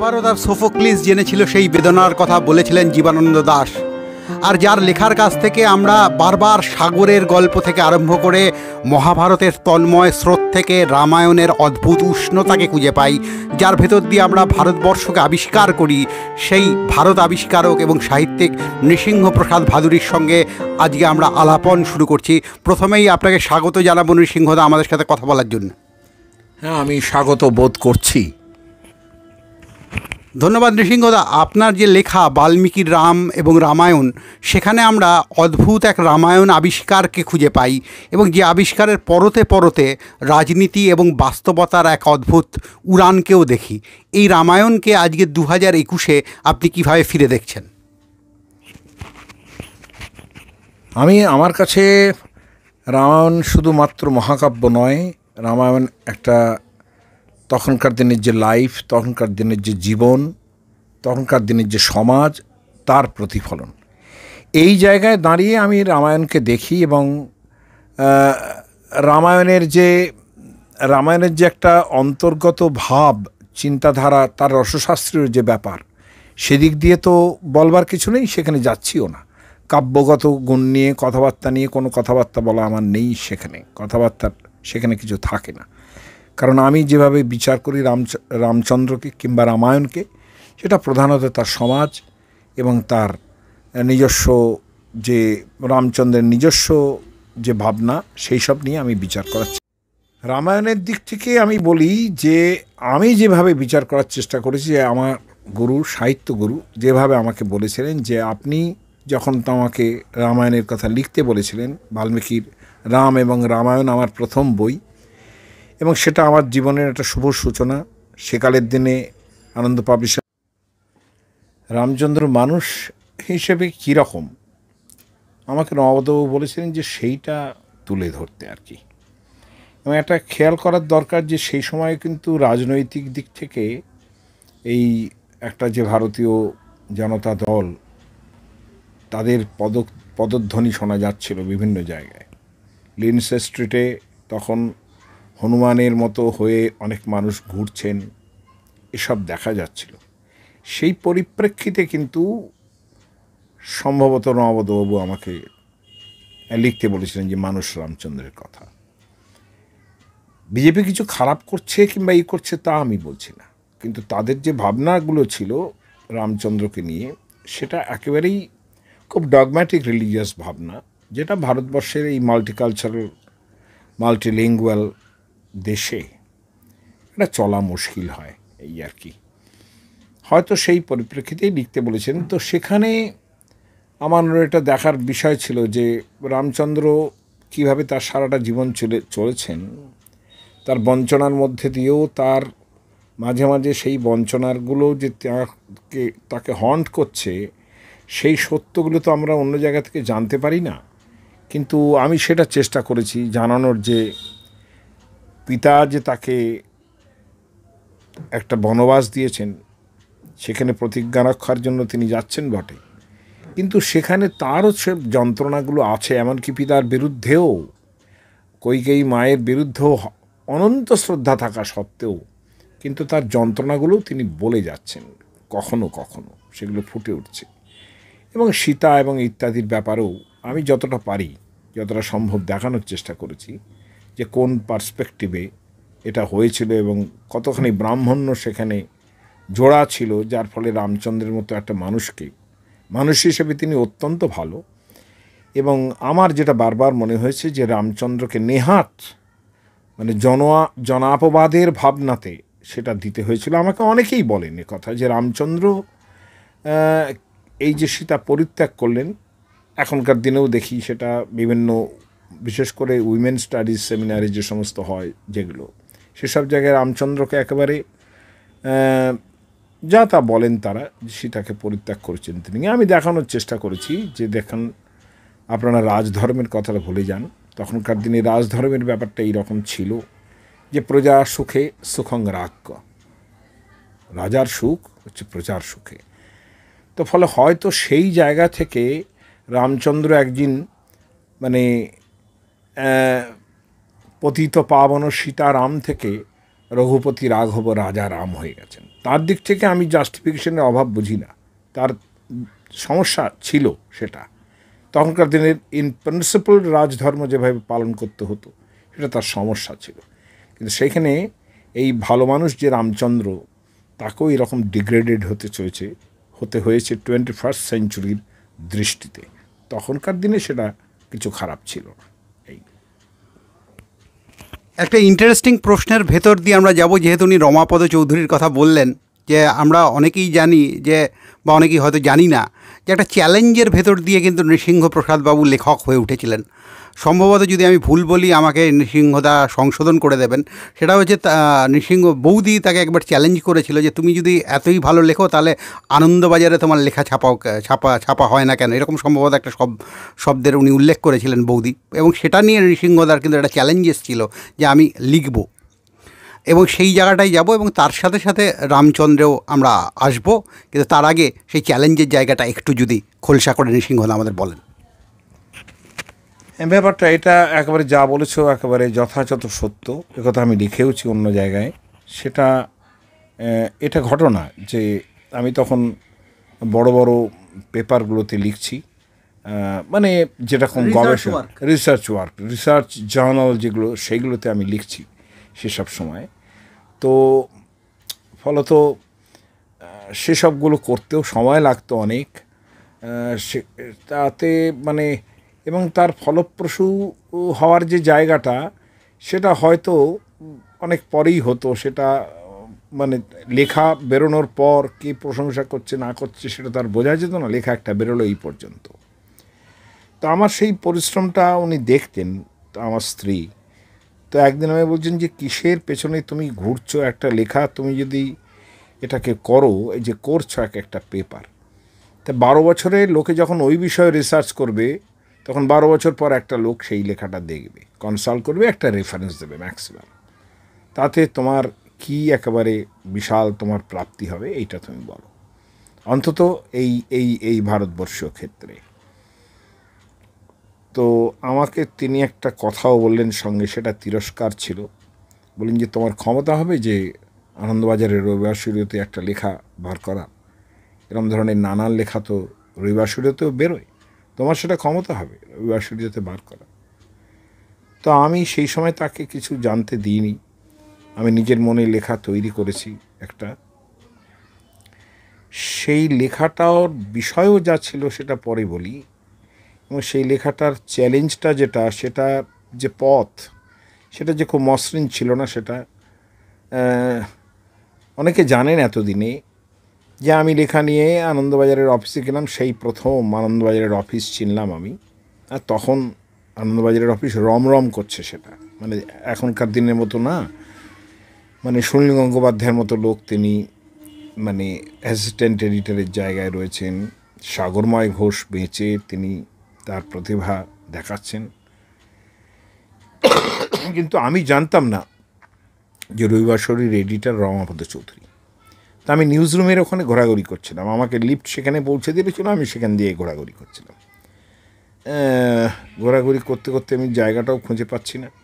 মহাভারত আর Sophocles জেনেছিল সেই বেদনার কথা বলেছিলেন জীবনানন্দ দাশ, আর যার লেখার কাছ থেকে আমরা বারবার সাগরের গল্প থেকে আরম্ভ করে মহাভারতের তন্ময় স্রোত থেকে রামায়ণের অদ্ভুত উষ্ণতাকে খুঁজে পাই, যার ভেতর দিয়ে আমরা ভারতবর্ষকে আবিষ্কার করি, সেই ভারত আবিষ্কারক এবং সাহিত্যিক নৃসিংহপ্রসাদ ভাদুড়ীর সঙ্গে আজকে আমরা আলাপন শুরু করছি। প্রথমেই আপনাকে স্বাগত জানাবো নৃসিংহদা আমাদের সাথে কথা বলার জন্য। হ্যাঁ, আমি স্বাগত বোধ করছি। ধন্যবাদ নৃসিংহদা। আপনার যে লেখা বাল্মীকির রাম এবং রামায়ণ, সেখানে আমরা অদ্ভুত এক রামায়ণ আবিষ্কারকে খুঁজে পাই এবং যে আবিষ্কারের পরতে পরতে রাজনীতি এবং বাস্তবতার এক অদ্ভুত উড়ানকেও দেখি। এই রামায়ণকে আজকে 2021-এ আপনি কিভাবে ফিরে দেখছেন? আমার কাছে রামায়ণ শুধুমাত্র মহাকাব্য নয়, রামায়ণ একটা তখনকার দিনের যে লাইফ, তখনকার দিনের যে জীবন, তখনকার দিনের যে সমাজ, তার প্রতিফলন। এই জায়গায় দাঁড়িয়ে আমি রামায়ণকে দেখি এবং রামায়ণের যে একটা অন্তর্গত ভাব, চিন্তাধারা, তার রসশাস্ত্রের যে ব্যাপার, সেদিক দিয়ে তো বলবার কিছু নেই, সেখানে যাচ্ছিও না। কাব্যগত গুণ নিয়ে কথাবার্তা নিয়ে কোনো কথাবার্তা বলা আমার নেই, সেখানে কিছু থাকে না। কারণ আমি যেভাবে বিচার করি রামচন্দ্রকে কিংবা রামায়ণকে, সেটা প্রধানত তার সমাজ এবং তার নিজস্ব যে রামচন্দ্রের নিজস্ব যে ভাবনা, সেই সব নিয়ে আমি বিচার করাচ্ছি। রামায়ণের দিক থেকে আমি বলি যে আমি যেভাবে বিচার করার চেষ্টা করেছি, যে আমার গুরু, সাহিত্য গুরু যেভাবে আমাকে বলেছিলেন যে আপনি যখন আমাকে রামায়ণের কথা লিখতে বলেছিলেন, বাল্মীকির রাম এবং রামায়ণ আমার প্রথম বই এবং সেটা আমার জীবনের একটা শুভ সূচনা। সেকালের দিনে আনন্দ পাবলিশার রামচন্দ্র মানুষ হিসেবে কীরকম আমাকে নববাবু বলেছিলেন যে সেইটা তুলে ধরতে আর কি। এবং একটা খেয়াল করার দরকার যে সেই সময় কিন্তু রাজনৈতিক দিক থেকে এই একটা যে ভারতীয় জনতা দল, তাদের পদধ্বনি শোনা যাচ্ছিল বিভিন্ন জায়গায়। লিন্ডসে স্ট্রিটে তখন হনুমানের মতো হয়ে অনেক মানুষ ঘুরছেন, এসব দেখা যাচ্ছিল। সেই পরিপ্রেক্ষিতে কিন্তু সম্ভবত নববাবু আমাকে লিখতে বলেছিলেন যে মানুষ রামচন্দ্রের কথা। বিজেপি কিছু খারাপ করছে কিংবা করছে তা আমি বলছি না, কিন্তু তাদের যে ভাবনাগুলো ছিল রামচন্দ্রকে নিয়ে, সেটা একেবারেই খুব ডগম্যাটিক রিলিজিয়াস ভাবনা, যেটা ভারতবর্ষের এই মাল্টিকালচারাল মাল্টিলিঙ্গুয়াল দেশে এটা চলা মুশকিল হয়, এই আর কি। হয়তো সেই পরিপ্রেক্ষিতেই লিখতে বলেছেন। তো সেখানে আমার এটা দেখার বিষয় ছিল যে রামচন্দ্র কিভাবে তার সারাটা জীবন চলেছেন, তার বঞ্চনার মধ্যে দিয়েও তার মাঝে মাঝে সেই বঞ্চনারগুলো যে তাকে হন্ট করছে, সেই সত্যগুলো তো আমরা অন্য জায়গা থেকে জানতে পারি না। কিন্তু আমি সেটা চেষ্টা করেছি জানানোর, যে পিতা যে তাকে একটা বনবাস দিয়েছেন, সেখানে প্রতিজ্ঞা রক্ষার জন্য তিনি যাচ্ছেন বটে, কিন্তু সেখানে তারও সে যন্ত্রণাগুলো আছে। এমনকি পিতার বিরুদ্ধেও, কইকেয়ী মায়ের বিরুদ্ধেও অনন্ত শ্রদ্ধা থাকা সত্ত্বেও কিন্তু তার যন্ত্রণাগুলোও তিনি বলে যাচ্ছেন, কখনো কখনো সেগুলো ফুটে উঠছে। এবং সীতা এবং ইত্যাদির ব্যাপারেও আমি যতটা পারি, যতটা সম্ভব দেখানোর চেষ্টা করেছি যে কোন পার্সপেক্টিভে এটা হয়েছিল এবং কতখানি ব্রাহ্মণ্য সেখানে জোড়া ছিল, যার ফলে রামচন্দ্রের মতো একটা মানুষ হিসেবে তিনি অত্যন্ত ভালো। এবং আমার যেটা বারবার মনে হয়েছে যে রামচন্দ্রকে নেহাত মানে জনাপবাদের ভাবনাতে সেটা দিতে হয়েছিল। আমাকে অনেকেই বলেন এ কথা যে রামচন্দ্র এই যে সীতা পরিত্যাগ করলেন, এখনকার দিনেও দেখি সেটা বিভিন্ন, বিশেষ করে উইমেন স্টাডিজ সেমিনারে যে সমস্ত হয় যেগুলো, সেসব জায়গায় রামচন্দ্রকে একেবারে যা তা বলেন তারা, সীতাকে পরিত্যাগ করেছেন তিনি। আমি দেখানোর চেষ্টা করেছি যে দেখেন, আপনারা রাজধর্মের কথাটা ভুলে যান। তখনকার দিনে রাজধর্মের ব্যাপারটা এইরকম ছিল যে প্রজা সুখে সুখং রাজ্ঞ, রাজার সুখ হচ্ছে প্রজার সুখে। তো ফলে হয়তো সেই জায়গা থেকে রামচন্দ্র একদিন মানে পতিত পাবন সীতারাম থেকে রঘুপতি রাঘব রাজা রাম হয়ে গেছেন। তার দিক থেকে আমি জাস্টিফিকেশনের অভাব বুঝি না, তার সমস্যা ছিল সেটা। তখনকার দিনের ইন প্রিন্সিপাল রাজধর্ম যেভাবে পালন করতে হতো সেটা তার সমস্যা ছিল, কিন্তু সেখানে এই ভালো মানুষ যে রামচন্দ্র, তাকেও এরকম ডিগ্রেডেড হতে হয়েছে 21st সেঞ্চুরির দৃষ্টিতে। তখনকার দিনে সেটা কিছু খারাপ ছিল না। এই একটা ইন্টারেস্টিং প্রশ্নের ভেতর দিয়ে আমরা যাব, যেহেতু উনি রমাপদ চৌধুরীর কথা বললেন, যে আমরা অনেকেই জানি যে, বা অনেকেই হয়তো জানি না, যে একটা চ্যালেঞ্জের ভেতর দিয়ে কিন্তু নৃসিংহপ্রসাদ বাবু লেখক হয়ে উঠেছিলেন। সম্ভবত যদি আমি ভুল বলি আমাকে নৃসিংহদা সংশোধন করে দেবেন। সেটা হচ্ছে নৃসিংহ বৌদি তাকে একবার চ্যালেঞ্জ করেছিল যে তুমি যদি এতই ভালো লেখো তাহলে আনন্দবাজারে তোমার লেখা ছাপা হয় না কেন, এরকম সম্ভবত একটা শব্দের উনি উল্লেখ করেছিলেন বৌদি। এবং সেটা নিয়ে নৃসিংহদার কিন্তু একটা চ্যালেঞ্জ এসেছিল যে আমি লিখব, এবং সেই জায়গাটায় যাব, এবং তার সাথে সাথে রামচন্দ্রেও আমরা আসব। কিন্তু তার আগে সেই চ্যালেঞ্জের জায়গাটা একটু যদি খোলসা করে নৃসিংহদা আমাদের বলেন। ব্যাপারটা এটা একেবারে যা বলেছো একেবারে যথাযথ সত্য, একথা আমি লিখেওছি অন্য জায়গায়। সেটা এটা ঘটনা যে আমি তখন বড় বড় পেপারগুলোতে লিখছি, মানে যেরকম গবেষণা, রিসার্চ জার্নাল যেগুলো, সেইগুলোতে আমি লিখছি সেসব সময়। তো ফলত সেসবগুলো করতেও সময় লাগতো অনেক, তাতে মানে, এবং তার ফলপ্রসূ হওয়ার যে জায়গাটা সেটা হয়তো অনেক পরেই হতো। সেটা মানে লেখা বেরোনোর পর কে প্রশংসা করছে না করছে সেটা তার বোঝা যেত না, লেখা একটা বেরোলো এই পর্যন্ত। তো আমার সেই পরিশ্রমটা উনি দেখতেন, তো আমার স্ত্রী। তো একদিন আমি বলছেন যে কিসের পেছনে তুমি ঘুরছো, একটা লেখা তুমি যদি এটাকে করো, এই যে করছো একটা পেপার, তা 12 বছরে লোকে যখন ওই বিষয়ে রিসার্চ করবে তখন 12 বছর পর একটা লোক সেই লেখাটা দেখবে, কনসাল্ট করবে, একটা রেফারেন্স দেবে ম্যাক্সিমাম। তাতে তোমার কি একেবারে বিশাল তোমার প্রাপ্তি হবে, এইটা তুমি বলো, অন্তত এই এই এই ভারতবর্ষীয় ক্ষেত্রে। তো আমাকে তিনি একটা কথাও বললেন সঙ্গে, সেটা তিরস্কার ছিল। বললেন যে তোমার ক্ষমতা হবে যে আনন্দবাজারের রবিবার শুরুতে একটা লেখা বার করা, এরকম ধরনের নানান লেখা তো রবিবার শুরুতেও বেরোয়, তোমার সেটা ক্ষমতা হবে রবিবার শুরুতে বার করা। তো আমি সেই সময় তাকে কিছু জানতে দিইনি, আমি নিজের মনে লেখা তৈরি করেছি একটা। সেই লেখাটার বিষয়ও যা ছিল সেটা পরে বলি, এবং সেই লেখাটার চ্যালেঞ্জটা যেটা, সেটা যে পথ, সেটা যে খুব মসৃণ ছিল না। সেটা অনেকে জানেন এতদিনে যে আমি লেখা নিয়ে আনন্দবাজারের অফিসে গেলাম, সেই প্রথম আনন্দবাজারের অফিস চিনলাম আমি। আর তখন আনন্দবাজারের অফিস রমরম করছে, সেটা মানে এখনকার দিনের মতো না, মানে সুনীল গঙ্গোপাধ্যায়ের মতো লোক তিনি মানে অ্যাসিস্ট্যান্ট এডিটরের জায়গায় রয়েছেন, সাগরময় ঘোষ বেঁচে তিনি তার প্রতিভা দেখাচ্ছেন। কিন্তু আমি জানতাম না যে রবিবাসরীর এডিটর রমাপদ চৌধুরী। তা আমি নিউজ রুমের ওখানে ঘোরাঘুরি করছিলাম, আমাকে লিফট সেখানে পৌঁছে দিয়েছিল, আমি সেখান দিয়ে ঘোরাঘুরি করছিলাম। ঘোরাঘুরি করতে করতে আমি জায়গাটাও খুঁজে পাচ্ছি না।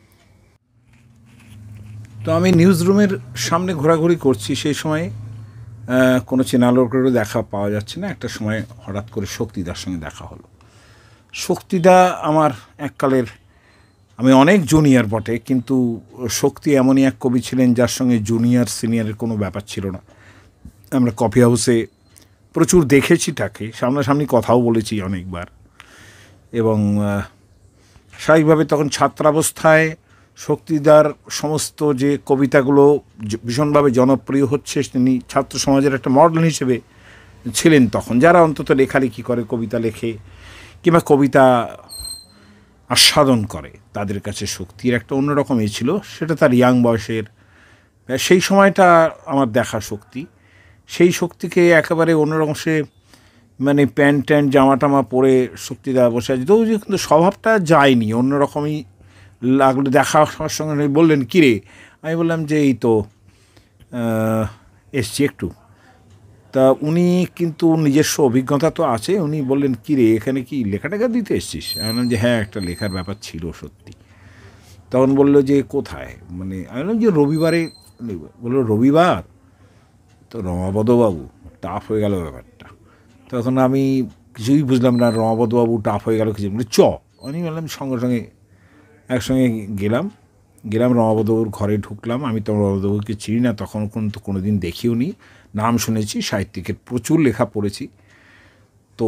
তো আমি নিউজ রুমের সামনে ঘোরাঘুরি করছি, সেই সময় কোনো চেনা লোকেরও দেখা পাওয়া যাচ্ছে না। একটা সময় হঠাৎ করে শক্তিদার সঙ্গে দেখা হলো। শক্তিদা আমার এককালের, আমি অনেক জুনিয়র বটে, কিন্তু শক্তি এমনই এক কবি ছিলেন যার সঙ্গে জুনিয়র সিনিয়রের কোনো ব্যাপার ছিল না। আমরা কফি হাউসে প্রচুর দেখেছি তাকে, সামনাসামনি কথাও বলেছি অনেকবার। এবং স্বাভাবিকভাবে তখন ছাত্রাবস্থায় শক্তিদার সমস্ত যে কবিতাগুলো ভীষণভাবে জনপ্রিয় হচ্ছে, তিনি ছাত্র সমাজের একটা মডেল হিসেবে ছিলেন তখন, যারা অন্তত লেখালেখি করে, কবিতা লেখে কিংবা কবিতা আস্বাদন করে, তাদের কাছে শক্তির একটা অন্যরকম ছিল। সেটা তার ইয়াং বয়সের সেই সময়টা আমার দেখা শক্তি। সেই শক্তিকে একেবারে অন্যরকম, সে মানে প্যান্ট ট্যান্ট জামা টামা পরে শক্তিদা বসে আছে, তো কিন্তু স্বভাবটা যায়নি, অন্যরকমই লাগলো। দেখা হওয়ার সঙ্গে বললেন কিরে, আমি বললাম যে এই তো এসছি একটু। তা উনি কিন্তু নিজস্ব অভিজ্ঞতা তো আছে, উনি বললেন কিরে এখানে কি লেখাটাকে দিতে এসছিস? আমি বললাম যে হ্যাঁ, একটা লেখার ব্যাপার ছিল সত্যি। তখন বললো যে কোথায়, মানে আমি বললাম যে রবিবারে। বললো রবিবার, তো রমাপদবাবু টাফ হয়ে গেল ব্যাপারটা। তখন আমি কিছুই বুঝলাম না, রমাপদবাবু টাফ হয়ে গেল কিছু, চ আমি বললাম সঙ্গে সঙ্গে একসঙ্গে গেলাম রমাপদবাবুর ঘরে ঢুকলাম। আমি তো রমাপদবাবুকে চিনি না, তখন কিন্তু কোনো দিন দেখিও নি, নাম শুনেছি, সাহিত্যিকের প্রচুর লেখা পড়েছি। তো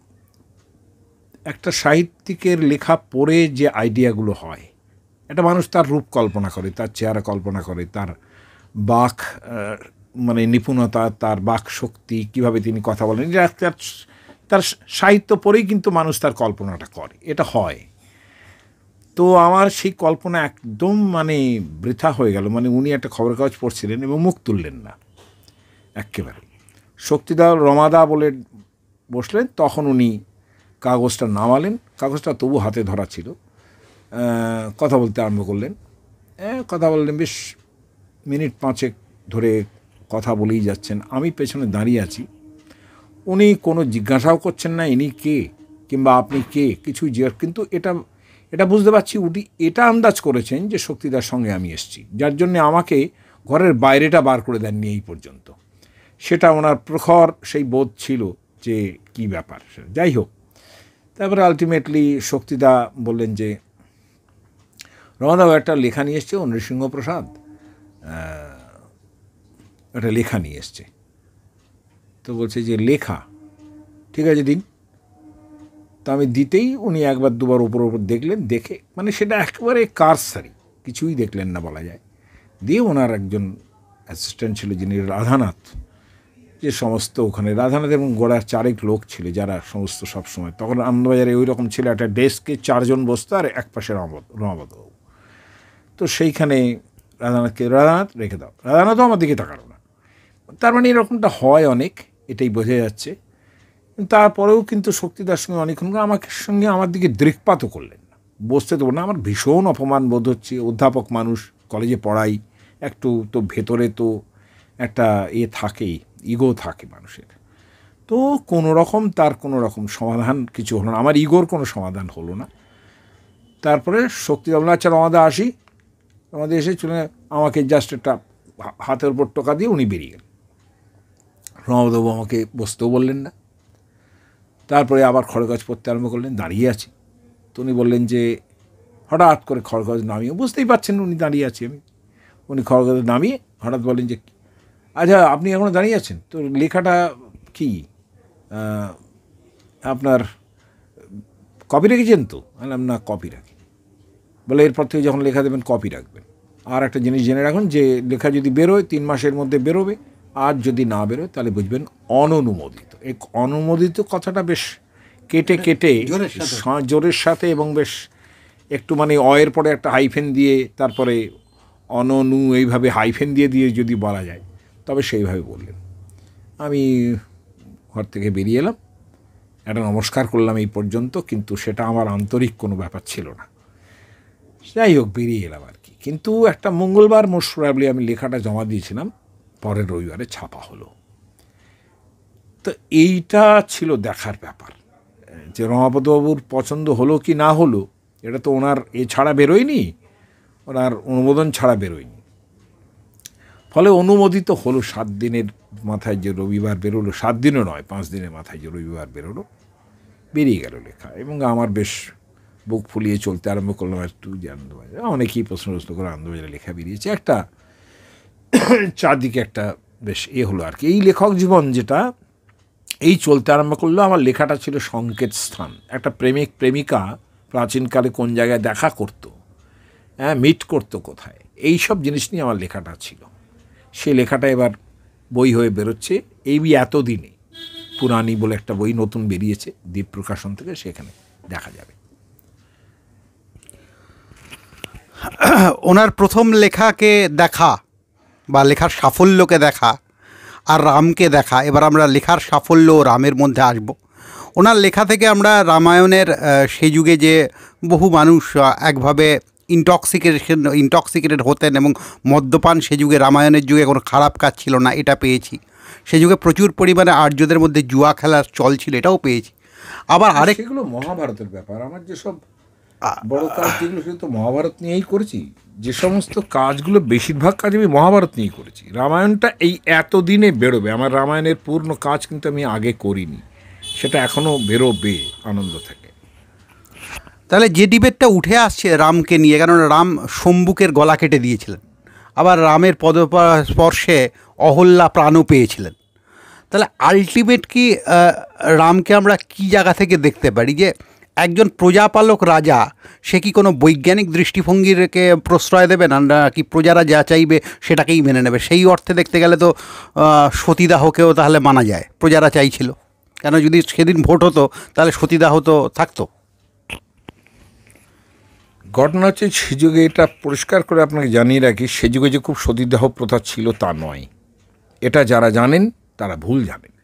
একটা সাহিত্যিকের লেখা পড়ে যে আইডিয়াগুলো হয়, একটা মানুষ তার রূপ কল্পনা করে, তার চেহারা কল্পনা করে, তার বাক মানে নিপুণতা, তার বাক শক্তি, কীভাবে তিনি কথা বলেন, তার সাহিত্য পড়েই কিন্তু মানুষ তার কল্পনাটা করে, এটা হয়। তো আমার সেই কল্পনা একদম মানে বৃথা হয়ে গেল। মানে উনি একটা খবরের কাগজ পড়ছিলেন এবং মুখ তুললেন না একেবারে। শক্তিদা রমাদা বলে বসলেন, তখন উনি কাগজটা নামালেন, কাগজটা তবু হাতে ধরা ছিল, কথা বলতে আরম্ভ করলেন। কথা বললেন বেশ মিনিট 5 ধরে কথা বলেই যাচ্ছেন। আমি পেছনে দাঁড়িয়ে আছি, উনি কোনো জিজ্ঞাসাও করছেন না ইনি কে কিংবা আপনি কে, কিছুই জিজ্ঞাসা। কিন্তু এটা বুঝতে পারছি উনি এটা আন্দাজ করেছেন যে শক্তিদার সঙ্গে আমি এসেছি, যার জন্যে আমাকে ঘরের বাইরেটা বার করে দেননি এই পর্যন্ত। সেটা ওনার প্রখর সেই বোধ ছিল যে কি ব্যাপার। যাই হোক, তারপরে আলটিমেটলি শক্তিদা বললেন যে রমাদাও একটা লেখা নিয়ে এসছে, নৃসিংহপ্রসাদ একটা লেখা নিয়ে এসছে। তো বলছে যে লেখা, ঠিক আছে দিন। তো আমি দিতেই উনি একবার দুবার উপর দেখলেন, দেখে মানে সেটা একেবারে কারসারি, কিছুই দেখলেন না বলা যায়। দিয়ে ওনার একজন অ্যাসিস্ট্যান্ট ছিল যিনি রাধানাথ, যে সমস্ত ওখানে রাধানাথ এবং গোড়ার 4 লোক ছিল যারা সমস্ত সবসময়, তখন আনন্দবাজারে ওই রকম ছিল, একটা ডেস্কে 4 জন বসতো আর এক পাশে রমাপদবাবু। তো সেইখানে রাধানাথ রেখে দাও, রাধানাথও আমার দিকে তাকালো না। তার মানে এরকমটা হয় অনেক, এটাই বোঝা যাচ্ছে। তারপরেও কিন্তু শক্তিদার সঙ্গে অনেকক্ষণ আমার দিকে দৃকপাতও করলেন না, বসতে দেবো না। আমার ভীষণ অপমান বোধ হচ্ছে, অধ্যাপক মানুষ, কলেজে পড়াই, একটু তো ভেতরে তো একটা থাকেই, ইগো থাকে মানুষের। তো তার কোনো রকম সমাধান কিছু হলো না, আমার ইগোর কোনো সমাধান হলো না। তারপরে শক্তিদা বললেন আচ্ছা রমাদা আসি। রমাদা এসে চলে আমাকে জাস্ট একটা হাতের উপর টোকা দিয়ে উনি বেরিয়ে গেলেন। রমাবাবু আমাকে বসতেও বললেন না। তারপরে আবার খড়কাজ পড়তে আরম্ভ করলেন, দাঁড়িয়ে আছি। তো উনি বললেন যে হঠাৎ করে খড়কাজ নামিয়ে, বুঝতেই পারছেন উনি দাঁড়িয়ে আছি আমি, উনি খড়কাজ নামিয়ে হঠাৎ বলেন যে আচ্ছা আপনি এখনও দাঁড়িয়ে আছেন, তো লেখাটা কি আপনার কপি রেখেছেন? তো বললাম না, কপি রাখি। বলে এরপর থেকে যখন লেখা দেবেন কপি রাখবেন। আর একটা জিনিস জেনে রাখুন যে লেখা যদি বেরোয় 3 মাসের মধ্যে বেরোবে, আর যদি না বেরোয় তাহলে বুঝবেন অননুমোদিত। এই অনুমোদিত কথাটা বেশ কেটে জোরের সাথে এবং বেশ একটু মানে অয়ের পরে একটা হাইফেন দিয়ে তারপরে অননু এইভাবে হাইফেন দিয়ে যদি বলা যায় তবে সেইভাবে বললেন। আমি ঘর থেকে বেরিয়ে এলাম, একটা নমস্কার করলাম এই পর্যন্ত, কিন্তু সেটা আমার আন্তরিক কোনো ব্যাপার ছিল না। যাই হোক বেরিয়ে এলাম আর কি। কিন্তু একটা মঙ্গলবার মোস্ট প্রবাবলি আমি লেখাটা জমা দিয়েছিলাম, পরের রবিবারে ছাপা হলো। তো এইটা ছিল দেখার ব্যাপার যে রমাপদবাবুর পছন্দ হলো কি না হলো, এটা তো ওনার ছাড়া বেরোয়নি, ওনার অনুমোদন ছাড়া বেরোয়নি। ফলে অনুমোদিত হলো 7 দিনের মাথায় যে রবিবার বেরোলো, 7 দিনও নয় 5 দিনের মাথায় যে রবিবার বেরোলো, বেরিয়ে গেল লেখা। এবং আমার বেশ বুক ফুলিয়ে চলতে আরম্ভ করলাম একটু যে আনন্দবাজার, অনেকেই প্রশ্ন করে আনন্দবাজারে লেখা বেরিয়েছে, একটা চারদিকে একটা বেশ হলো আর কি। এই লেখক জীবন যেটা এই চলতে আরম্ভ করলো, আমার লেখাটা ছিল সংকেত স্থান। একটা প্রেমিক প্রেমিকা প্রাচীনকালে কোন জায়গায় দেখা করতো, মিট করতো কোথায়, এই সব জিনিস নিয়ে আমার লেখাটা ছিল। সেই লেখাটা এবার বই হয়ে বেরোচ্ছে এই এতদিনে। পুরানি বলে একটা বই নতুন বেরিয়েছে দ্বীপ প্রকাশন থেকে, সেখানে দেখা যাবে। ওনার প্রথম লেখাকে দেখা বা লেখার সাফল্যকে দেখা আর রামকে দেখা, এবার আমরা লেখার সাফল্য ও রামের মধ্যে আসব। ওনার লেখা থেকে আমরা রামায়ণের সেই যুগে যে বহু মানুষ একভাবে ইনটক্সিকেটেড হতেন এবং মদ্যপান সে যুগে, রামায়ণের যুগে কোনো খারাপ কাজ ছিল না, এটা পেয়েছি। সে যুগে প্রচুর পরিমাণে আর্যদের মধ্যে জুয়া খেলার চল ছিল, এটাও পেয়েছি। আবার আরেক সেগুলো মহাভারতের ব্যাপার। আমার যেসব বড় কাজ যেগুলো সেগুলো তো মহাভারত নিয়েই করেছি। যে সমস্ত কাজগুলো বেশিরভাগ কাজ আমি মহাভারত নিয়েই করেছি। রামায়ণটা এই এতদিনে বেরোবে, আমার রামায়ণের পূর্ণ কাজ কিন্তু আমি আগে করিনি, সেটা এখনও বেরোবে আনন্দ থেকে। তাহলে যে ডিবেটটা উঠে আসছে রামকে নিয়ে, কারণ রাম শম্ভুকের গলা কেটে দিয়েছিলেন, আবার রামের পদস্পর্শে অহল্যা প্রাণও পেয়েছিলেন, তাহলে আলটিমেট কি রামকে আমরা কি জায়গা থেকে দেখতে পারি যে একজন প্রজাপালক রাজা সে কি কোনো বৈজ্ঞানিক দৃষ্টিভঙ্গিকে প্রশ্রয় দেবে না, কি প্রজারা যা চাইবে সেটাকেই মেনে নেবে? সেই অর্থে দেখতে গেলে তো সতীদাহকেও তাহলে মানা যায়, প্রজারা চাইছিল, কেন যদি সেদিন ভোট হতো তাহলে সতীদাহ তো থাকতো। ঘটনা হচ্ছে সে যুগে, এটা পরিষ্কার করে আপনাকে জানিয়ে রাখি, সে যুগে যে খুব সতীদাহ প্রথা ছিল তা নয়, এটা যারা জানেন তারা ভুল জানেন।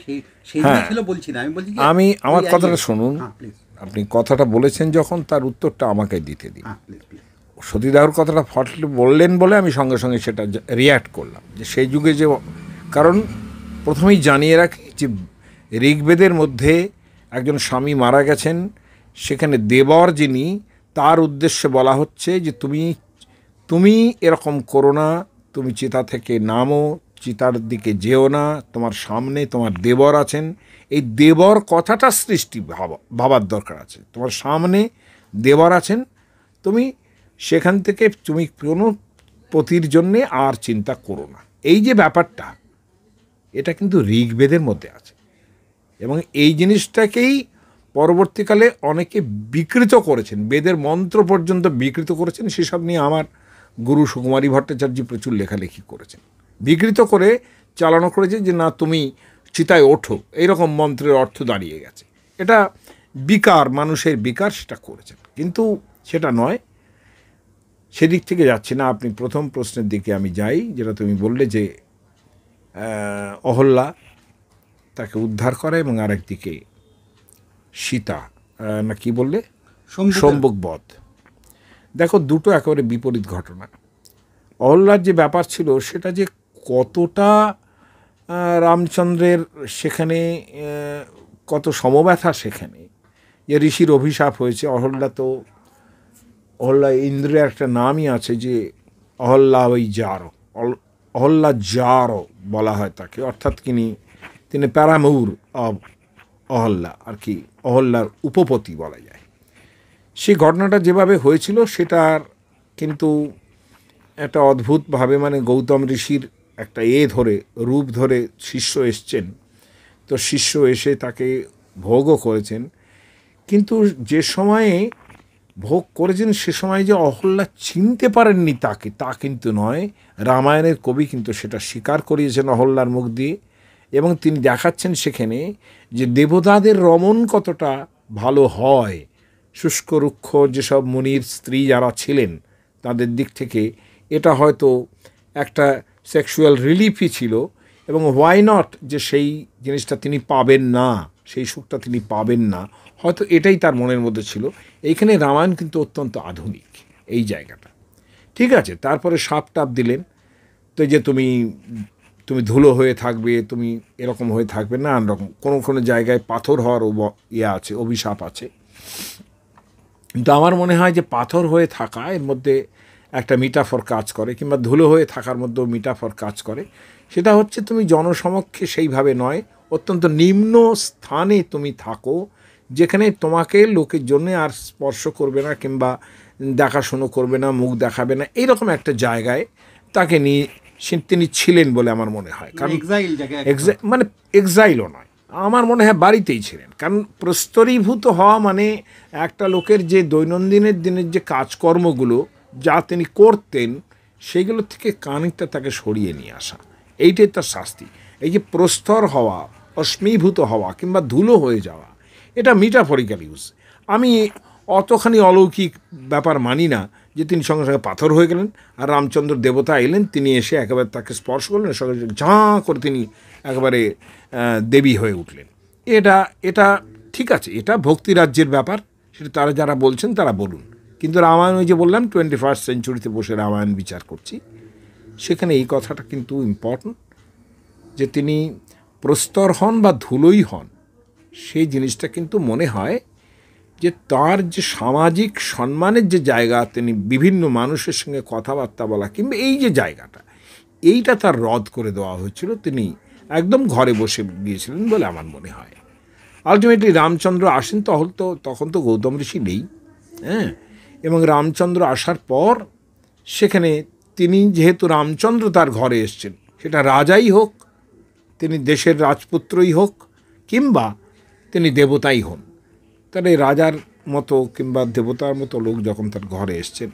আমি আমার কথাটা শুনুন, আপনি কথাটা বলেছেন যখন, তার উত্তরটা আমাকে দিতে দিন। সতীদাহর কথাটা ফটলে বললেন বলে আমি সঙ্গে সঙ্গে সেটা রিয়্যাক্ট করলাম যে সেই যুগে যে, কারণ প্রথমেই জানিয়ে রাখি যে ঋগ্বেদের মধ্যে একজন স্বামী মারা গেছেন, সেখানে দেবর যিনি, তার উদ্দেশ্যে বলা হচ্ছে যে তুমি এরকম করো না, তুমি চিতা থেকে নামো, চিতার দিকে যেও না, তোমার সামনে তোমার দেবর আছেন। এই দেবর কথাটা সৃষ্টি ভাবার দরকার আছে, তোমার সামনে দেবর আছেন, তুমি সেখান থেকে তুমি কোনো পতির জন্যে আর চিন্তা করো না। এই যে ব্যাপারটা, এটা কিন্তু ঋগ্বেদের মধ্যে আছে, এবং এই জিনিসটাকেই পরবর্তীকালে অনেকে বিকৃত করেছেন, বেদের মন্ত্র পর্যন্ত বিকৃত করেছেন। সেসব নিয়ে আমার গুরু সুকুমারী ভট্টাচার্য প্রচুর লেখালেখি করেছেন, বিকৃত করে চালানো করেছে যে না তুমি চিতায় ওঠো, এইরকম মন্ত্রের অর্থ দাঁড়িয়ে গেছে। এটা বিকার, মানুষের বিকার, সেটা করেছেন, কিন্তু সেটা নয়। সেদিক থেকে যাচ্ছি না, আপনি প্রথম প্রশ্নের দিকে আমি যাই, যেটা তুমি বললে যে অহল্যা তাকে উদ্ধার করে এবং আরেকদিকে সীতা না কি বললে সম্মুখ বধ। দেখো, দুটো একেবারে বিপরীত ঘটনা। অহল্যার যে ব্যাপার ছিল সেটা যে কতটা রামচন্দ্রের সেখানে কত সমব্যথা, সেখানে যে ঋষির অভিশাপ হয়েছে। অহল্যা ইন্দ্রের একটা নামই আছে যে অহল্যা ওই জার, অহল্যা জার বলা হয় তাকে, অর্থাৎ তিনি প্যারামৌর অহল্যা আর কি, অহল্যার উপপতি বলা যায়। সেই ঘটনাটা যেভাবে হয়েছিল সেটার কিন্তু একটা অদ্ভুতভাবে, মানে গৌতম ঋষির একটা রূপ ধরে শিষ্য এসছেন, তো শিষ্য এসে তাকে ভোগও করেছেন, কিন্তু যে সময়ে ভোগ করেছেন সে সময় যে অহল্যা চিনতে পারেননি তাকে, তা কিন্তু নয়। রামায়ণের কবি কিন্তু সেটা স্বীকার করিয়েছেন অহল্যার মুখ দিয়ে, এবং তিনি দেখাচ্ছেন সেখানে যে দেবতাদের রমণ কতটা ভালো হয়। শুষ্ক রুক্ষ যেসব মুনির স্ত্রী যারা ছিলেন তাদের দিক থেকে এটা হয়তো একটা সেক্সুয়াল রিলিফই ছিল, এবং হোয়াই নট যে সেই জিনিসটা তিনি পাবেন না, সেই সুখটা তিনি পাবেন না, হয়তো এটাই তার মনের মধ্যে ছিল। এইখানে রামায়ণ কিন্তু অত্যন্ত আধুনিক এই জায়গাটা, ঠিক আছে। তারপরে সাপ টাপ দিলেন, তো যে তুমি ধুলো হয়ে থাকবে, তুমি এরকম হয়ে থাকবে, না রকম কোনো জায়গায় পাথর হওয়ার আছে, অভিশাপ আছে। কিন্তু আমার মনে হয় যে পাথর হয়ে থাকা এর মধ্যে একটা মিটাফর কাজ করে, কিংবা ধুলো হয়ে থাকার মধ্যেও মিটাফর কাজ করে। সেটা হচ্ছে তুমি জনসমক্ষে সেইভাবে নয়, অত্যন্ত নিম্ন স্থানে তুমি থাকো, যেখানে তোমাকে লোকের জন্য আর স্পর্শ করবে না, কিংবা দেখাশুনো করবে না, মুখ দেখাবে না, এইরকম একটা জায়গায় তাকে নিয়ে তিনি ছিলেন বলে আমার মনে হয়। কারণ মানে এক্সাইলও নয়, আমার মনে হয় বাড়িতেই ছিলেন। কারণ প্রস্তরীভূত হওয়া মানে একটা লোকের যে দৈনন্দিনের দিনের যে কাজকর্মগুলো যা তিনি করতেন সেইগুলো থেকে খানিকটা তাকে সরিয়ে নিয়ে আসা, এইটাই তার শাস্তি। এই যে প্রস্তর হওয়া, অশ্মীভূত হওয়া কিংবা ধুলো হয়ে যাওয়া, এটা মিটাফরিক্যাল ইউজ। আমি অতখানি অলৌকিক ব্যাপার মানি না যে তিনি সঙ্গে সঙ্গে পাথর হয়ে গেলেন, আর রামচন্দ্র দেবতা এলেন, তিনি এসে একেবারে তাকে স্পর্শ করলেন, সঙ্গে ঝাঁ করে তিনি একেবারে দেবী হয়ে উঠলেন। এটা ঠিক আছে, এটা ভক্তিরাজ্যের ব্যাপার, সেটা তারা যারা বলছেন তারা বলুন। কিন্তু রামায়ণ, ওই যে বললাম 21st সেঞ্চুরিতে বসে রামায়ণ বিচার করছি, সেখানে এই কথাটা কিন্তু ইম্পর্ট্যান্ট যে তিনি প্রস্তর হন বা ধুলোই হন, সেই জিনিসটা কিন্তু মনে হয় যে তার যে সামাজিক সম্মানের যে জায়গা, তিনি বিভিন্ন মানুষের সঙ্গে কথাবার্তা বলা কিংবা এই যে জায়গাটা, এইটা তার রদ করে দেওয়া হয়েছিল। তিনি একদম ঘরে বসে গিয়েছিলেন বলে আমার মনে হয়। আলটিমেটলি রামচন্দ্র আসেন, তখন তো গৌতম ঋষি নেই, হ্যাঁ। এবং রামচন্দ্র আসার পর সেখানে তিনি যেহেতু রামচন্দ্র তার ঘরে এসছেন, সেটা রাজাই হোক, তিনি দেশের রাজপুত্রই হোক, কিংবা তিনি দেবতাই হন, তাহলে রাজার মতো কিংবা দেবতার মতো লোক যখন তার ঘরে এসছেন,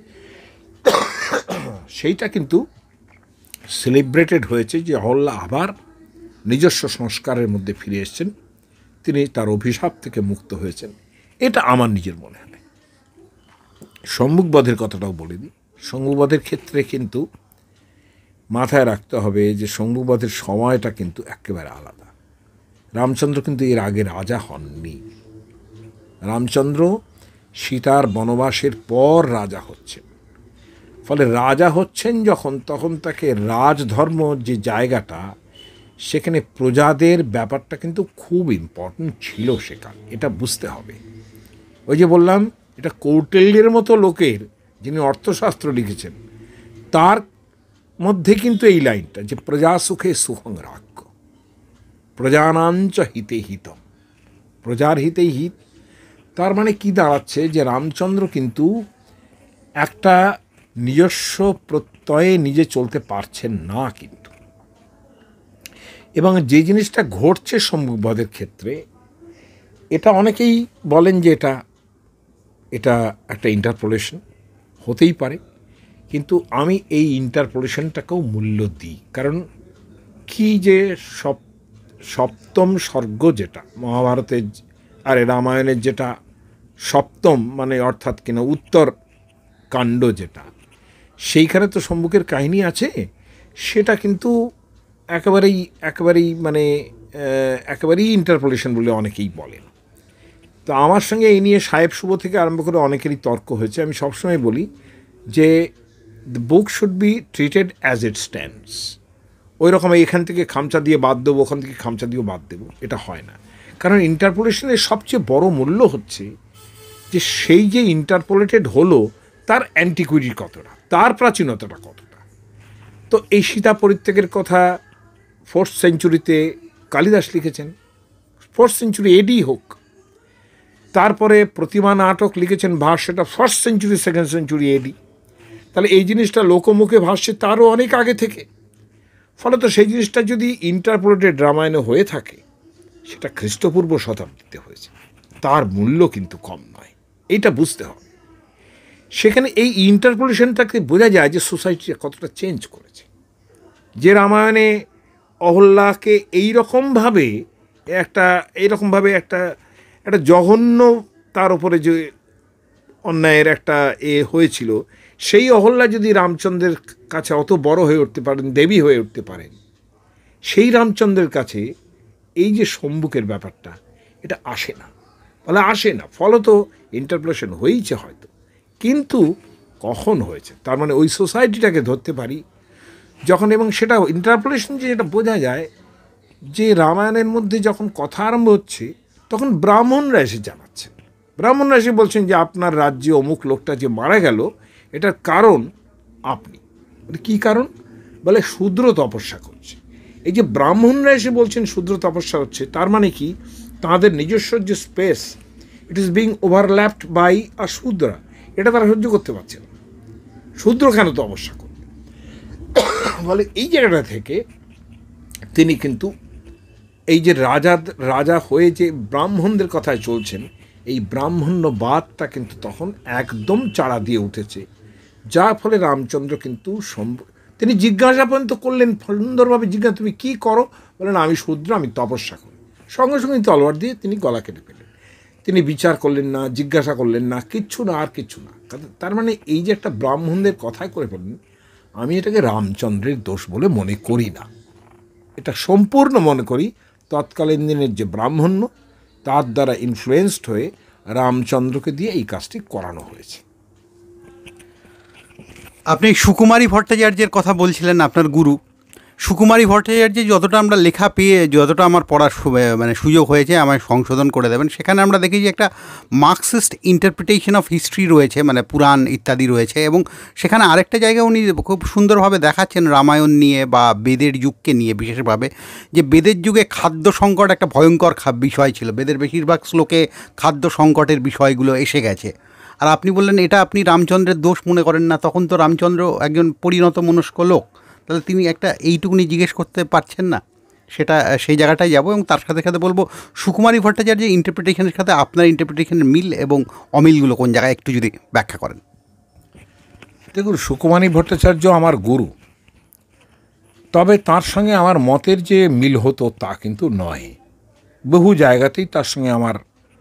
সেইটা কিন্তু সেলিব্রেটেড হয়েছে যে অহল্যা আবার নিজস্ব সংস্কারের মধ্যে ফিরে এসছেন, তিনি তার অভিশাপ থেকে মুক্ত হয়েছেন। এটা আমার নিজের মনে হয়। সম্মুখবধের কথাটাও বলে দিই। সম্মুখবধের ক্ষেত্রে কিন্তু মাথায় রাখতে হবে যে সম্মুখবধের সময়টা কিন্তু একেবারে আলাদা। রামচন্দ্র কিন্তু এর আগে রাজা হননি। রামচন্দ্র সীতার বনবাসের পর রাজা হচ্ছেন। ফলে রাজা হচ্ছেন যখন, তখন তাকে রাজধর্ম যে জায়গাটা, সেখানে প্রজাদের ব্যাপারটা কিন্তু খুব ইম্পর্টেন্ট ছিল সেখানে, এটা বুঝতে হবে। ওই যে বললাম, এটা কৌটিল্যের মতো লোকের, যিনি অর্থশাস্ত্র লিখেছেন, তার মধ্যে কিন্তু এই লাইনটা যে প্রজা সুখে সুখং রাজ্য, প্রজানাঞ্চ হিতে হিতম, প্রজার হিতেই হিত। তার মানে কি দাঁড়াচ্ছে যে রামচন্দ্র কিন্তু একটা নিজস্ব প্রত্যয়ে নিজে চলতে পারছেন না কিন্তু। এবং যে জিনিসটা ঘটছে সম্মুখবধের ক্ষেত্রে, এটা অনেকেই বলেন যে এটা একটা ইন্টারপোলেশন হতেই পারে, কিন্তু আমি এই ইন্টারপোলেশনটাকেও মূল্য দিই। কারণ কি যে সপ্তম স্বর্গ যেটা মহাভারতের আর রামায়ণের যেটা সপ্তম, মানে অর্থাৎ কিনা উত্তর কাণ্ড যেটা, সেইখানে তো সম্মুখের কাহিনী আছে, সেটা কিন্তু একেবারেই ইন্টারপোলেশন বলে অনেকেই বলেন। তো আমার সঙ্গে এই নিয়ে সাহেব শুভ থেকে আরম্ভ করে অনেকেরই তর্ক হয়েছে। আমি সবসময় বলি যে the book should be treated as it stands. ওই রকম এখান থেকে খামচা দিয়ে বাদ দেবো, ওখান থেকে খামচা দিয়েও বাদ দেবো, এটা হয় না। কারণ ইন্টারপোলেশনের সবচেয়ে বড় মূল্য হচ্ছে যে সেই যে ইন্টারপোলেটেড হলো তার অ্যান্টিকুইটি কতটা, তার প্রাচীনতাটা কতটা। তো এই সীতা পরিত্যাগের কথা 4th সেঞ্চুরিতে কালিদাস লিখেছেন, 4th সেঞ্চুরি এডি হোক। তারপরে প্রতিমা নাটক লিখেছেন ভাষ্যটা 1st সেঞ্চুরি 2nd সেঞ্চুরি এডি। তাহলে এই জিনিসটা লোকমুখে ভাষ্যে তারও অনেক আগে থেকে। ফলত সেই জিনিসটা যদি ইন্টারপোলেটেড রামায়ণে হয়ে থাকে, সেটা খ্রিস্টপূর্ব শতাব্দীতে হয়েছে, তার মূল্য কিন্তু কম নয়, এইটা বুঝতে হবে। সেখানে এই ইন্টারপোলেশনটাকে বোঝা যায় যে সোসাইটি কতটা চেঞ্জ করেছে। যে রামায়ণে অহল্যাকে এইরকমভাবে একটা জঘন্য, তার উপরে যে অন্যায়ের একটা হয়েছিল, সেই অহল্যা যদি রামচন্দ্রের কাছে অত বড় হয়ে উঠতে পারেন, দেবী হয়ে উঠতে পারেন, সেই রামচন্দ্রের কাছে এই যে সম্মুখের ব্যাপারটা, এটা আসে না। ফলত ইন্টারপ্রিটেশন হয়েছে হয়তো, কিন্তু কখন হয়েছে, তার মানে ওই সোসাইটিটাকে ধরতে পারি যখন, এবং সেটা ইন্টারপ্রিটেশন যেটা বোঝা যায় যে রামায়ণের মধ্যে যখন কথা আরম্ভ হচ্ছে, তখন ব্রাহ্মণরা এসে জানাচ্ছেন। ব্রাহ্মণরা এসে বলছেন যে আপনার রাজ্যে অমুক লোকটা যে মারা গেল, এটার কারণ আপনি। কী কারণ? বলে শূদ্র তপস্যা করছে। এই যে ব্রাহ্মণরা এসে বলছেন শূদ্র তপস্যা হচ্ছে, তার মানে কি তাদের নিজস্ব যে space, it is being overlapped by a Shudra, এটা তারা সহ্য করতে পারছে না। শূদ্র কেন তপস্যা করবে? বলে এই জায়গাটা থেকে তিনি কিন্তু এই যে রাজা হয়ে যে ব্রাহ্মণদের কথায় চলছেন, এই ব্রাহ্মণ্যবাদটা কিন্তু তখন একদম চাড়া দিয়ে উঠেছে, যার ফলে রামচন্দ্র কিন্তু তিনি জিজ্ঞাসা পর্যন্ত করলেন, সুন্দরভাবে জিজ্ঞাসা, তুমি কী করো? বলেন আমি শূদ্র, আমি তপস্যা করি। সঙ্গে সঙ্গে তলোয়ার দিয়ে তিনি গলা কেটে ফেললেন। তিনি বিচার করলেন না, জিজ্ঞাসা করলেন না, কিচ্ছু না, আর কিচ্ছু না। তার মানে এই যে একটা ব্রাহ্মণদের কথায় করে ফেললেন, আমি এটাকে রামচন্দ্রের দোষ বলে মনে করি না। এটা সম্পূর্ণ মনে করি তৎকালীন দিনের যে ব্রাহ্মণ্য, তার দ্বারা ইনফ্লুয়েসড হয়ে রামচন্দ্রকে দিয়ে এই কাজটি করানো হয়েছে। আপনি সুকুমারী ভট্টাচার্যের কথা বলছিলেন, আপনার গুরু। সুকুমারী ভট্টাচার্যের যতটা আমরা লেখা পেয়ে যতটা আমার পড়ার মানে সুযোগ হয়েছে, আমায় সংশোধন করে দেবেন, সেখানে আমরা দেখি যে একটা মার্কসিস্ট ইন্টারপ্রিটেশন অফ হিস্ট্রি রয়েছে, মানে পুরাণ ইত্যাদি রয়েছে। এবং সেখানে আরেকটা জায়গায় উনি খুব সুন্দরভাবে দেখাচ্ছেন রামায়ণ নিয়ে বা বেদের যুগকে নিয়ে বিশেষভাবে, যে বেদের যুগে খাদ্য সংকট একটা ভয়ঙ্কর বিষয় ছিল। বেদের বেশিরভাগ শ্লোকে খাদ্য সংকটের বিষয়গুলো এসে গেছে। আর আপনি বললেন এটা আপনি রামচন্দ্রের দোষ মনে করেন না, তখন তো রামচন্দ্র একজন পরিণত মনস্ক লোক, তাহলে তিনি একটা এইটুকুনি জিজ্ঞেস করতে পারছেন না? সেটা সেই জায়গাটায় যাব এবং তার সাথে সাথে বলবো সুকুমারী ভট্টাচার্যের ইন্টারপ্রিটেশনের সাথে আপনার ইন্টারপ্রিটেশনের মিল এবং অমিলগুলো কোন জায়গায় একটু যদি ব্যাখ্যা করেন। দেখুন, সুকুমারী ভট্টাচার্য আমার গুরু, তবে তার সঙ্গে আমার মতের যে মিল হতো তা কিন্তু নয়। বহু জায়গাতেই তার সঙ্গে আমার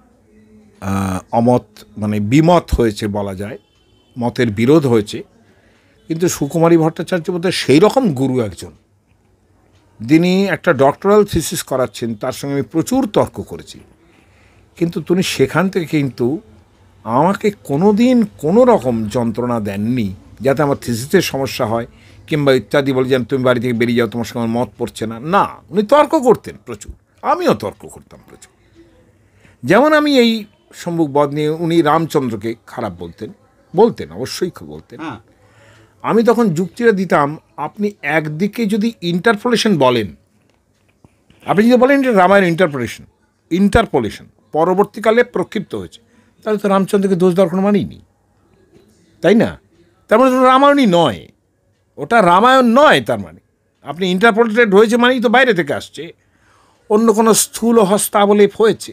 অমত মানে বিমত হয়েছে বলা যায়, মতের বিরোধ হয়েছে। কিন্তু সুকুমারী ভট্টাচার্য বোধহয় সেই রকম গুরু একজন, যিনি একটা ডক্টরাল থিসিস করাচ্ছেন, তার সঙ্গে আমি প্রচুর তর্ক করেছি। কিন্তু তিনি সেখান থেকে কিন্তু আমাকে কোনো দিন কোনো রকম যন্ত্রণা দেননি যাতে আমার থিসিসের সমস্যা হয় কিংবা ইত্যাদি বলে যেন তুমি বাড়ি থেকে বেরিয়ে যাও, তোমার সঙ্গে আমার মত পড়ছে না। না, উনি তর্ক করতেন প্রচুর, আমিও তর্ক করতাম প্রচুর। যেমন আমি এই সম্মুখবধ নিয়ে উনি রামচন্দ্রকে খারাপ বলতেন অবশ্যই বলতেন। আমি তখন যুক্তিটা দিতাম, আপনি একদিকে যদি ইন্টারপোলেশন বলেন, আপনি যদি বলেন যে রামায়ণ ইন্টারপোলেশন পরবর্তীকালে প্রক্ষিপ্ত হয়েছে, তাহলে তো রামচন্দ্রকে দোষ দেওয়ার কোনো মানেই নেই, তাই না? তার মানে রামায়ণই নয়, ওটা রামায়ণ নয়। তার মানে আপনি ইন্টারপোলেটেড হয়েছে মানেই তো বাইরে থেকে আসছে, অন্য কোনো স্থূল হস্তাবলেপ হয়েছে।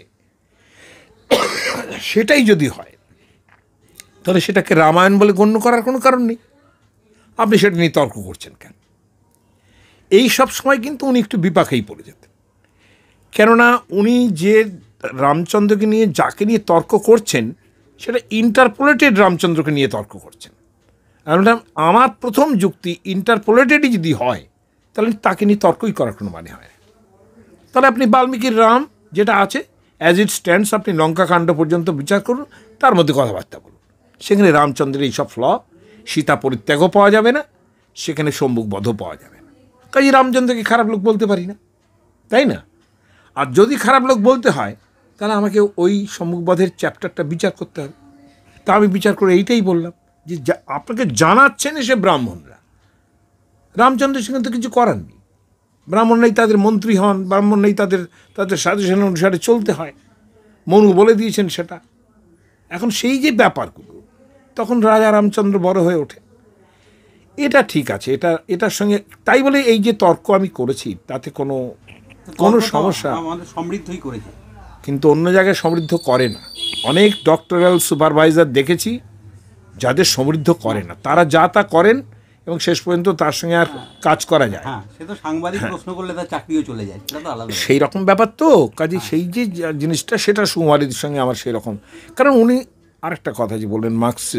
সেটাই যদি হয় তাহলে সেটাকে রামায়ণ বলে গণ্য করার কোনো কারণ নেই। আপনি সেটা নিয়ে তর্ক করছেন কেন? এই সব সময় কিন্তু উনি একটু বিপাকেই পড়ে যেতেন, কেননা উনি যে রামচন্দ্রকে নিয়ে যাকে নিয়ে তর্ক করছেন সেটা ইন্টারপোলেটেড রামচন্দ্রকে নিয়ে তর্ক করছেন। আমার প্রথম যুক্তি, ইন্টারপোলেটেডই যদি হয় তাহলে তাকে নিয়ে তর্কই করার কোনো মানে হয় না। তাহলে আপনি বাল্মীকির রাম যেটা আছে অ্যাজ ইট স্ট্যান্ডস, আপনি লঙ্কাকাণ্ড পর্যন্ত বিচার করুন, তার মধ্যে কথাবার্তা বলুন। সেখানে রামচন্দ্রের এইসব ফ্ল, সীতা পরিত্যাগও পাওয়া যাবে না, সেখানে সম্মুখবধও পাওয়া যাবে না। কাজে রামচন্দ্রকে খারাপ লোক বলতে পারি না, তাই না? আর যদি খারাপ লোক বলতে হয় তাহলে আমাকে ওই সম্মুখবধের চ্যাপ্টারটা বিচার করতে হবে। তা আমি বিচার করে এইটাই বললাম যে আপনাকে জানাচ্ছেন এসে ব্রাহ্মণরা, রামচন্দ্র সেখানে তো কিছু করার নেই। ব্রাহ্মণরাই তাদের মন্ত্রী হন, ব্রাহ্মণরাই তাদের সাজেশন অনুসারে চলতে হয়। মনু বলে দিয়েছেন সেটা। এখন সেই যে ব্যাপারগুলো, তখন রাজা রামচন্দ্র বড় হয়ে ওঠে। এটা ঠিক আছে, এটার সঙ্গে তাই বলে এই যে তর্ক আমি করেছি তাতে কোনো সমস্যা সমৃদ্ধই করেছে, কিন্তু অন্য জায়গায় সমৃদ্ধ করে না। অনেক ডক্টরাল সুপারভাইজার দেখেছি যাদের সমৃদ্ধ করে না, তারা যা তা করেন এবং শেষ পর্যন্ত তার সঙ্গে আর কাজ করা যায়। সে তো সাংবাদিক প্রশ্ন করলে তার চাকরিও চলে যায়, সেটা তো আলাদা সেই রকম ব্যাপার। তো কাজে সেই যে জিনিসটা, সেটা সুকুমারীর সঙ্গে আমার সেই রকম। কারণ উনি আরেকটা কথা যে বললেন,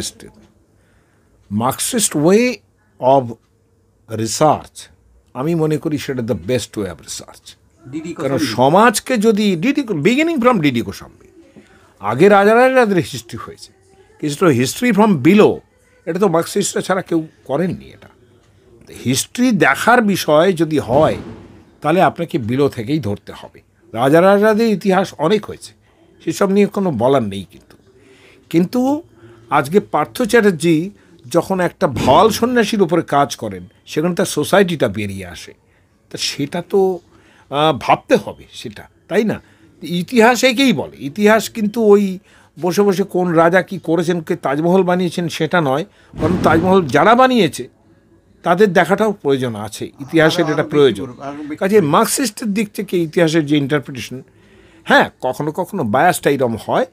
মার্কসিস্ট ওয়ে অফ রিসার্চ, আমি মনে করি সেটা the best way of research. কারণ সমাজকে যদি বিগিনিং ফ্রম ডিডি কোসাম্বি, আগে রাজাদের হিস্ট্রি হয়েছে, কিন্তু হিস্ট্রি ফ্রম বিলো এটা তো মার্কসিস্টরা ছাড়া কেউ করেননি। এটা হিস্ট্রি দেখার বিষয় যদি হয় তাহলে আপনাকে বিলো থেকেই ধরতে হবে। রাজাদের ইতিহাস অনেক হয়েছে, সেসব নিয়ে কোনো বলার নেই। কিন্তু আজকে পার্থ চ্যাটার্জি যখন একটা ভাওয়াল সন্ন্যাসীর উপরে কাজ করেন, সেখানে তার সোসাইটিটা বেরিয়ে আসে, তা সেটা তো ভাবতে হবে সেটা, তাই না? ইতিহাস একেই বলে। ইতিহাস কিন্তু ওই বসে বসে কোন রাজা কি করেছেন, কে তাজমহল বানিয়েছেন সেটা নয়, কারণ তাজমহল যারা বানিয়েছে তাদের দেখাটাও প্রয়োজন আছে, ইতিহাসের এটা প্রয়োজন। কাজে মার্কসিস্টের দিক থেকে ইতিহাসের যে ইন্টারপ্রিটেশন, হ্যাঁ কখনো কখনো বায়াসটা এরকম হয়,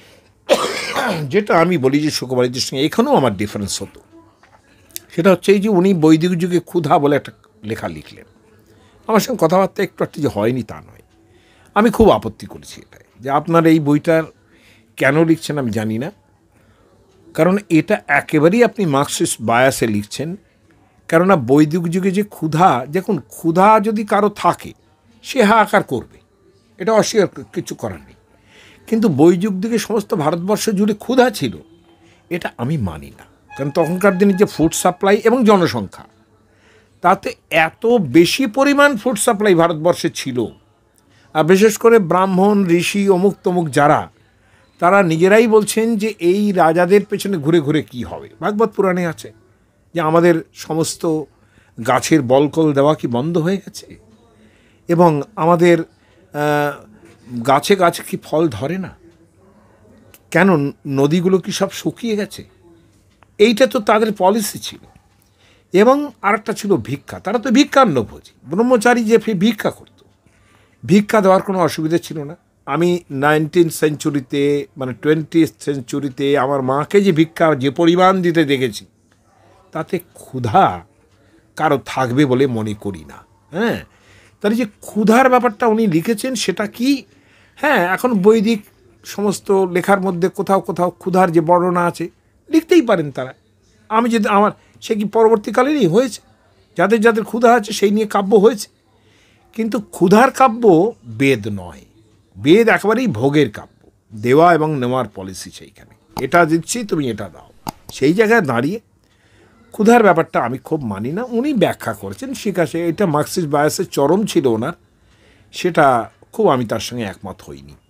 যেটা আমি বলি যে সুকুমারীদের সঙ্গে এখানেও আমার ডিফারেন্স হতো। সেটা হচ্ছে এই যে উনি বৈদিক যুগে ক্ষুধা বলে একটা লেখা লিখলেন, আমার সঙ্গে কথাবার্তা একটু যে হয়নি তা নয়, আমি খুব আপত্তি করেছি এটাই, যে আপনার এই বইটার কেন লিখছেন আমি জানি না, কারণ এটা একেবারেই আপনি মার্কসিস্ট বায়াসে লিখছেন। কেননা বৈদিক যুগে যে ক্ষুধা, দেখুন ক্ষুধা যদি কারো থাকে সে হাহাকার করবে, এটা অস্বীকার কিছু করার নেই, কিন্তু বৈদিক যুগে সমস্ত ভারতবর্ষ জুড়ে ক্ষুধা ছিল এটা আমি মানি না। কারণ তখনকার দিনে যে ফুড সাপ্লাই এবং জনসংখ্যা, তাতে এত বেশি পরিমাণ ফুড সাপ্লাই ভারতবর্ষে ছিল, আর বিশেষ করে ব্রাহ্মণ ঋষি অমুক তমুক যারা, তারা নিজেরাই বলছেন যে এই রাজাদের পেছনে ঘুরে ঘুরে কি হবে। ভাগবত পুরাণে আছে যে আমাদের সমস্ত গাছের বলকল দেওয়া কি বন্ধ হয়ে গেছে, এবং আমাদের গাছে গাছে কি ফল ধরে না, কেন নদীগুলো কি সব শুকিয়ে গেছে। এইটা তো তাদের পলিসি ছিল। এবং আরেকটা ছিল ভিক্ষা। তারা তো ভিক্ষান্নভোজী, ব্রহ্মচারী যে ভিক্ষা করত, ভিক্ষা দেওয়ার কোনো অসুবিধা ছিল না। আমি 19th সেঞ্চুরিতে মানে 20th সেঞ্চুরিতে আমার মাকে যে ভিক্ষা যে পরিমাণ দিতে দেখেছি, তাতে ক্ষুধা কারো থাকবে বলে মনে করি না। হ্যাঁ, তাহলে যে ক্ষুধার ব্যাপারটা উনি লিখেছেন সেটা কি, হ্যাঁ এখন বৈদিক সমস্ত লেখার মধ্যে কোথাও কোথাও ক্ষুধার যে বর্ণনা আছে লিখতেই পারেন তারা। আমি যদি আমার সে কি পরবর্তীকালেরই হয়েছে, যাদের যাদের ক্ষুধা আছে সেই নিয়ে কাব্য হয়েছে, কিন্তু ক্ষুধার কাব্য বেদ নয়। বেদ একেবারেই ভোগের কাব্য, দেওয়া এবং নেওয়ার পলিসি সেইখানে, এটা দিচ্ছি তুমি এটা দাও। সেই জায়গায় দাঁড়িয়ে ক্ষুধার ব্যাপারটা আমি খুব মানি না। উনি ব্যাখ্যা করেছেন, ঠিক আছে, এটা মার্কসিস্ট বায়াসের চরম ছিল ওনার, সেটা খুব আমি তার সঙ্গে একমত হইনি।